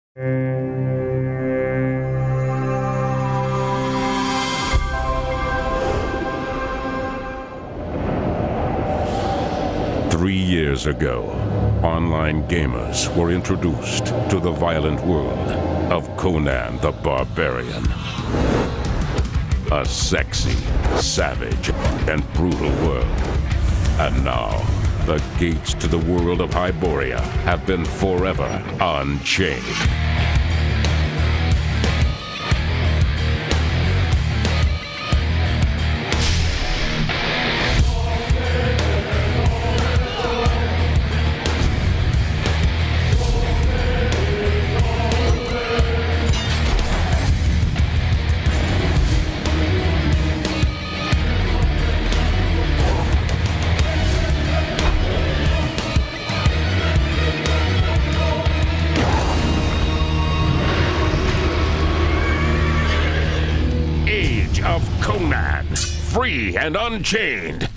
Years ago, online gamers were introduced to the violent world of Conan the Barbarian. A sexy, savage, and brutal world. And now, the gates to the world of Hyboria have been forever unchained. Of Conan, free and unchained.